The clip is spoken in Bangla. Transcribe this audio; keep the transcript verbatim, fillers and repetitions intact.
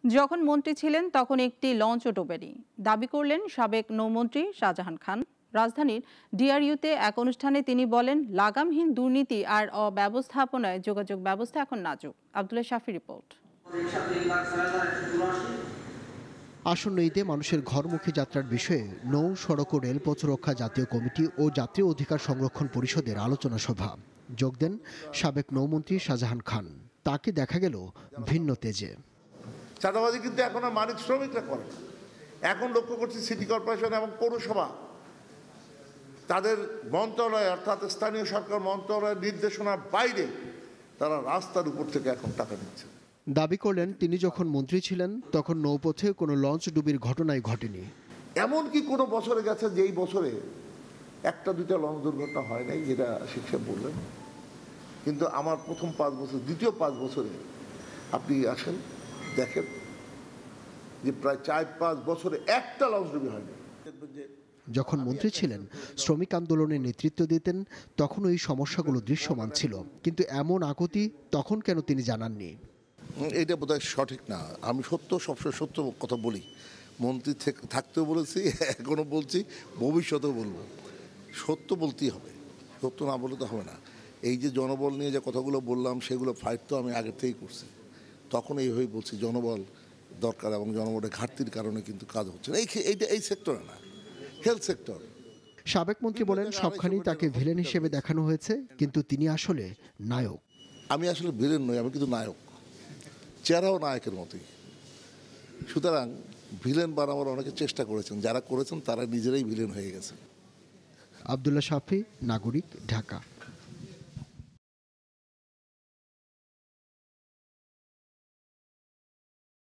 যখন মন্ত্রী ছিলেন তখন একটি লঞ্চও ডোবেনি, দাবি করলেন সাবেক নৌমন্ত্রী শাহজাহান খান। রাজধানীর ডিআরইউতে এক অনুষ্ঠানে তিনি বলেন, লাগামহীন দুর্নীতি আর অব্যবস্থাপনায় যোগাযোগ ব্যবস্থা এখন নাজুক। আব্দুল্লাহ শাফি রিপোর্ট। আসন্ন ঈদে মানুষের ঘরমুখী যাত্রার বিষয়ে নৌ, সড়ক ও রেলপথ রক্ষা জাতীয় কমিটি ও জাতীয় অধিকার সংরক্ষণ পরিষদের আলোচনা সভা। যোগ দেন সাবেক নৌমন্ত্রী শাহজাহান খান। তাকে দেখা গেল ভিন্ন তেজে। চাঁদাবাজি কিন্তু এখন আর মালিক শ্রমিকরা করে না। এখন লক্ষ্য করছি সিটি কর্পোরেশন এবং পৌরসভা তাদের মন্ত্রণালয় অর্থাৎ স্থানীয় সরকার মন্ত্রণালয়ের নির্দেশনার বাইরে তারা রাস্তার উপর থেকে এখন টাকা নিচ্ছে। দাবি করলেন তিনি যখন মন্ত্রী ছিলেন তখন নৌপথে কোনো লঞ্চ ডুবির ঘটনাই ঘটেনি। এমন কি কোনো বছরে গেছে যেই বছরে একটা দুইটা লঞ্চ দুর্ঘটনা হয় নাই, যেটা শিক্ষা বললেন। কিন্তু আমার প্রথম পাঁচ বছর দ্বিতীয় পাঁচ বছরে আপনি আসেন দেখেন যে প্রায় চার পাঁচ বছরে একটা লঞ্চ ডুবি হয়নি। যখন মন্ত্রী ছিলেন, শ্রমিক আন্দোলনের নেতৃত্ব দিতেন, তখন ওই সমস্যাগুলো দৃশ্যমান ছিল, কিন্তু এমন আকুতি তখন কেন তিনি জানাননি। এইটা বোধহয় সঠিক না। আমি সত্য সবসময় সত্য কথা বলি। মন্ত্রী থাকতেও বলেছি, এখনও বলছি, ভবিষ্যতেও বলবো। সত্য বলতেই হবে, সত্য না বলে তো হবে না। এই যে জনবল নিয়ে যে কথাগুলো বললাম সেগুলো ফাইট তো আমি আগের থেকেই করছি। তখন এইভাবেই বলছি জনবল দরকার এবং জনবলের ঘাটতির কারণে কিন্তু কাজ হচ্ছে না। এই এইটা এই সেক্টরে না, হেলথ সেক্টর। সাবেক মন্ত্রী বলেন সবখানেই তাকে ভিলেন হিসেবে দেখানো হয়েছে, কিন্তু তিনি আসলে নায়ক। আমি আসলে ভিলেন নই, আমি কিন্তু নায়ক। চেহারাও নায়কের মতোই। সুতরাং ভিলেন বানাবার অনেকে চেষ্টা করেছেন, যারা করেছেন তারা নিজেরাই ভিলেন হয়ে গেছে। আব্দুল্লাহ শাফি, নাগরিক, ঢাকা।